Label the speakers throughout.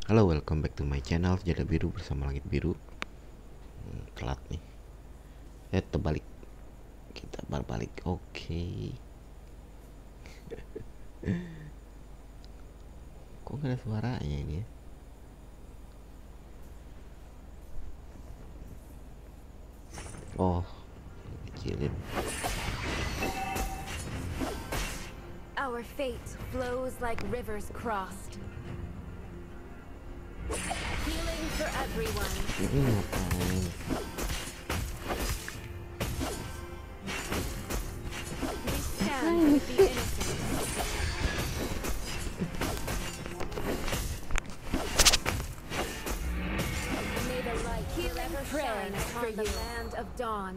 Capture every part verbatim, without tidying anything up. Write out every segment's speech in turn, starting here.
Speaker 1: Halo, welcome back to my channel Sejadah Biru bersama Langit Biru. hmm, Telat nih. Eh, terbalik. Kita balik. Oke. Okay. Kok gak ada suaranya ini ya? Oh, kecilin.
Speaker 2: Our fate flows like rivers crossed. Healing for everyone.
Speaker 1: Ini ngapain?
Speaker 2: We stand with the innocent. May the light healing shine for the land of dawn.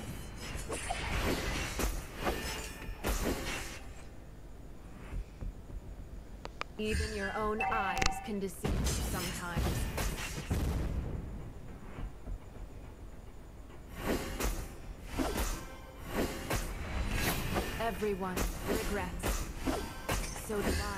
Speaker 2: Even your own eyes can deceive you sometimes. Everyone regrets. So do I.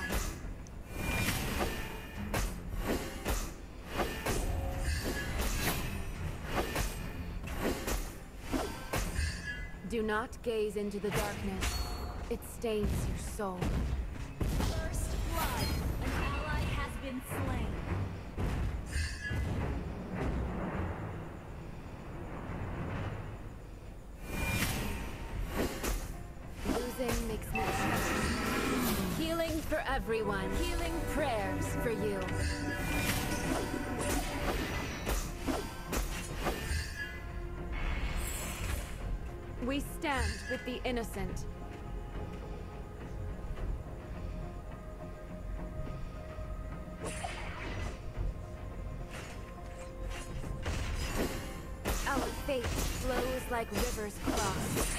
Speaker 2: Do not gaze into the darkness. It stains your soul.
Speaker 3: First blood. An ally has been slain.
Speaker 2: Losing makes me change. Healing for everyone. Healing prayers for you. We stand with the innocent. Our fate flows like rivers crossed.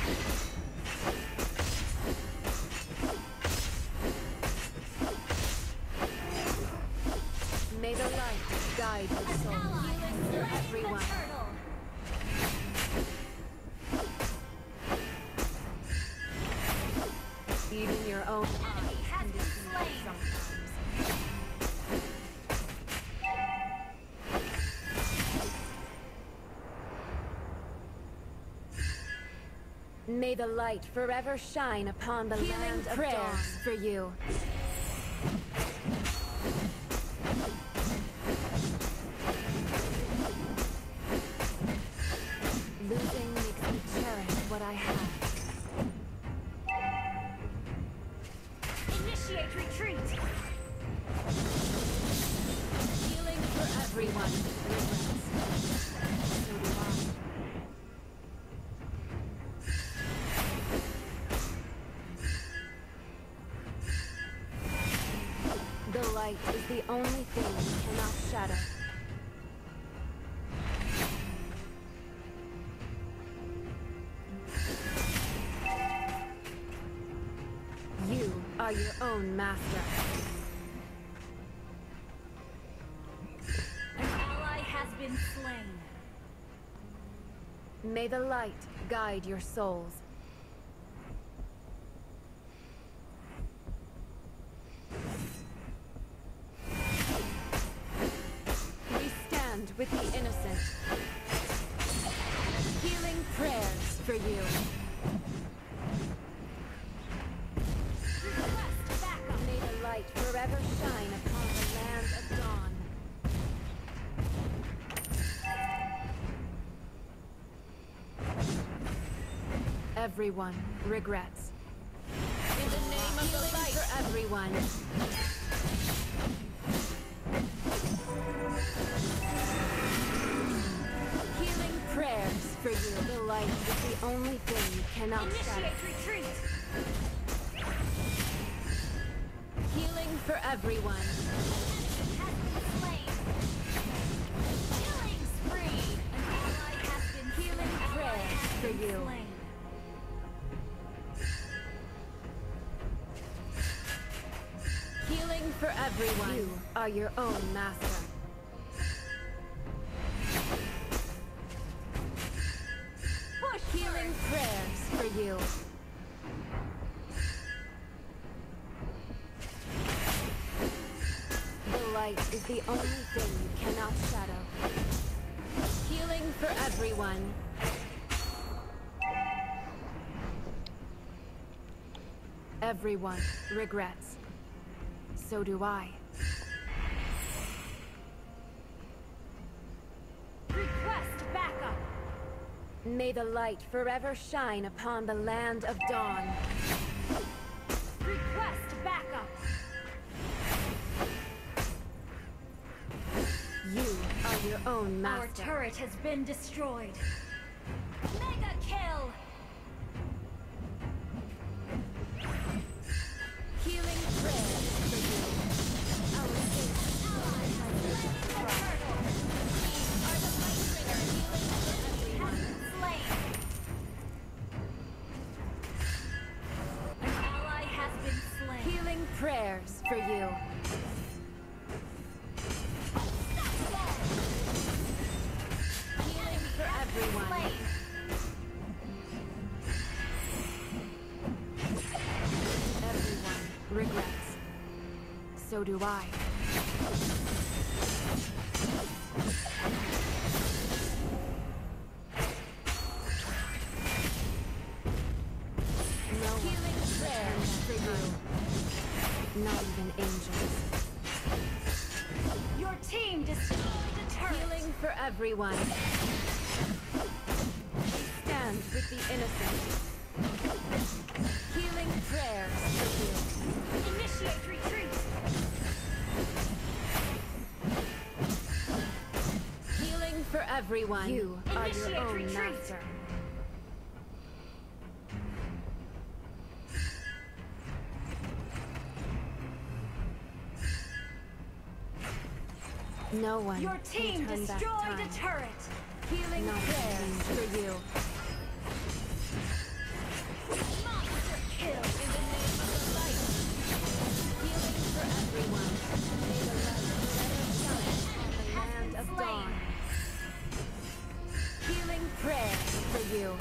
Speaker 2: May the light guide your soul. Healing for everyone. Even your own
Speaker 3: Enemy has been slain.
Speaker 2: sometimes. May the light forever shine upon the
Speaker 3: Healing
Speaker 2: land of
Speaker 3: prayers
Speaker 2: dawn for you. Losing makes me cherish what I have.
Speaker 3: Initiate retreat.
Speaker 2: Healing for everyone. Regrets. So do I. The light is the only thing we cannot shatter. You are your own master.
Speaker 3: An ally has been slain.
Speaker 2: May the light guide your souls. We stand with the innocent. Healing prayers for you.
Speaker 3: Request backup.
Speaker 2: May the light forever shine upon the land of dawn. Everyone regrets. In the name of the light for everyone. Healing prayers for you. The light is the only thing you cannot shatter.
Speaker 3: Initiate retreat.
Speaker 2: Healing for everyone.
Speaker 3: Has been slain. Killing spree. An ally has been
Speaker 2: Healing
Speaker 3: slain.
Speaker 2: prayers for
Speaker 3: Been
Speaker 2: you.
Speaker 3: slain.
Speaker 2: Healing for everyone. You are your own master.
Speaker 3: Push
Speaker 2: Healing prayers for you. The light is the only thing you cannot shadow. Healing for everyone. Everyone regrets. So do I.
Speaker 3: Request backup.
Speaker 2: May the light forever shine upon the land of dawn.
Speaker 3: Request backup.
Speaker 2: You are your own master.
Speaker 3: Our turret has been destroyed. Mega kill.
Speaker 2: Healing prayers for you. Our faith
Speaker 3: Ally has slain the turtle.
Speaker 2: are the light bringer healing for everyone.
Speaker 3: Has been slain. An ally has been slain.
Speaker 2: Healing prayers for you. Healing for everyone.
Speaker 3: Slain.
Speaker 2: Everyone regrets. So do I. No healing prayers for you. Not even angels.
Speaker 3: Your team destroyed the turret.
Speaker 2: Healing for everyone. We stand with the innocent. Healing prayers for you.
Speaker 3: Initiate retreat.
Speaker 2: Healing for everyone. You are your
Speaker 3: Initiate
Speaker 2: own
Speaker 3: retreat.
Speaker 2: master. No one
Speaker 3: Your team
Speaker 2: can turn back
Speaker 3: destroyed
Speaker 2: time.
Speaker 3: a turret.
Speaker 2: Healing
Speaker 1: Not
Speaker 2: prayers for you.
Speaker 3: Monster kill.
Speaker 2: In the name of the light. Healing for everyone. May the light forever shine on the land of dawn. Healing prayers for you.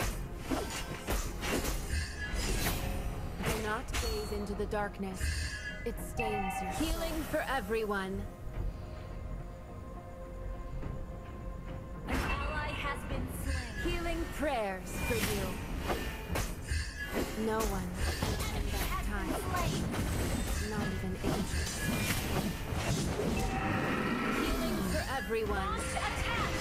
Speaker 2: Do not gaze into the darkness. It stains your Healing for everyone.
Speaker 3: An ally has been slain.
Speaker 2: Healing prayers for you. No one can turn back
Speaker 3: Has
Speaker 2: time.
Speaker 3: been slain.
Speaker 2: Not even angels. Healing for everyone.
Speaker 3: Launch attack.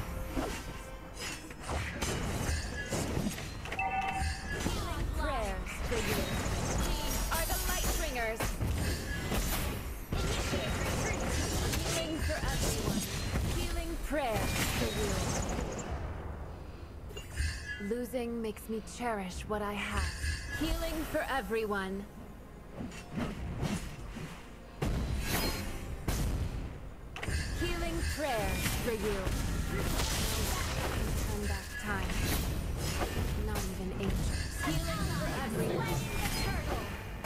Speaker 2: Healing prayers for you. These are the light bringers.
Speaker 3: Initiate retreat.
Speaker 2: Healing for everyone. Healing prayers for you. Losing makes me cherish what I have. Healing for everyone. Healing prayers for you. Turn back time. Not even angels. Healing for everyone.
Speaker 3: Slain the turtle.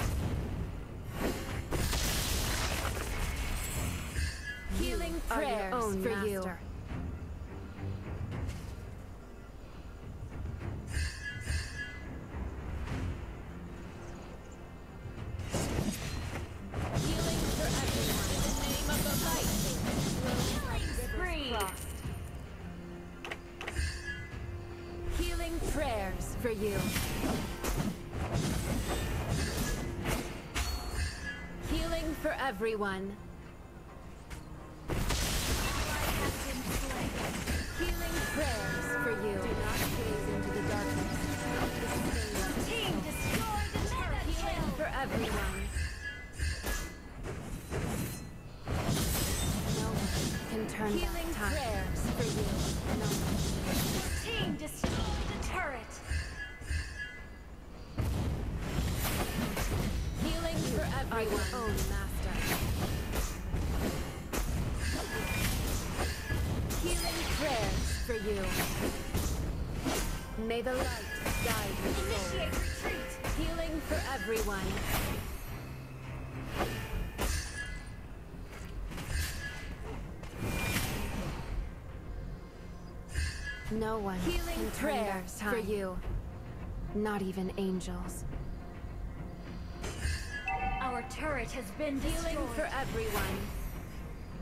Speaker 2: Healing prayers for you. Healing for everyone in the name of the light.
Speaker 3: Killing spree.
Speaker 2: Crossed. Healing prayers for you. Healing for everyone.
Speaker 3: Ally has been slain.
Speaker 2: Healing prayers for you. Do not gaze into the darkness.
Speaker 3: Your team destroyed the turret.
Speaker 2: Healing
Speaker 3: Kill.
Speaker 2: for everyone. No one can turn
Speaker 3: Healing
Speaker 2: back time. Prayers for you. No one.
Speaker 3: Your team destroyed the turret.
Speaker 2: Healing for everyone. Are your own master. Healing prayers for you. May the light guide your soul.
Speaker 3: Initiate retreat.
Speaker 2: Healing for everyone. No one
Speaker 3: Healing
Speaker 2: can turn back
Speaker 3: prayers
Speaker 2: time. For you. Not even angels.
Speaker 3: Our turret has been
Speaker 2: Healing
Speaker 3: destroyed.
Speaker 2: for everyone.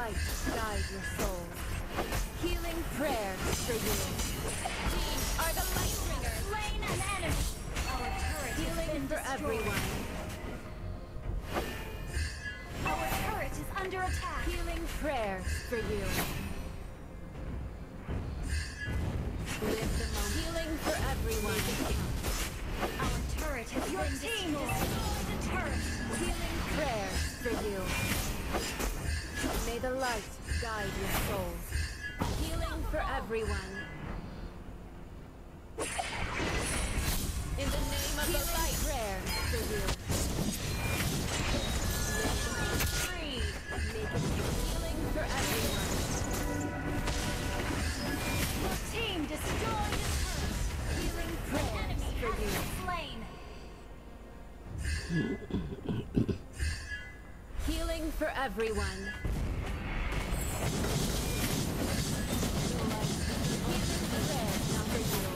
Speaker 2: light guide your souls. Healing prayers for you. These are the light bringers.
Speaker 3: Slain an enemy. Our turret has
Speaker 2: Healing
Speaker 3: been
Speaker 2: for
Speaker 3: destroyed.
Speaker 2: everyone.
Speaker 3: Our turret is under attack.
Speaker 2: Healing prayers for you. Live the moment. Healing for everyone.
Speaker 3: Our turret has
Speaker 2: Your
Speaker 3: been
Speaker 2: team
Speaker 3: destroyed. The turret.
Speaker 2: Healing prayers for you. May the light guide your souls. Healing for everyone. In the name of the light, prayers for you. Free. Make it healing for everyone.
Speaker 3: Your team destroyed a turret.
Speaker 2: Healing
Speaker 3: The
Speaker 2: prayers
Speaker 3: enemy
Speaker 2: for
Speaker 3: has
Speaker 2: you.
Speaker 3: been slain.
Speaker 2: Healing for everyone. Healing prayers for you.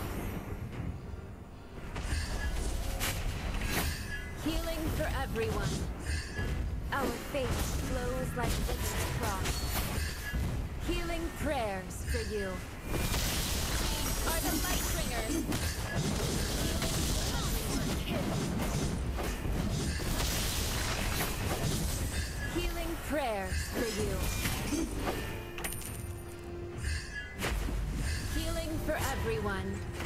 Speaker 2: Healing for everyone. Our faith flows like rivers across. Healing prayers for you. These are the light bringers. Healing prayers for you. Healing for everyone.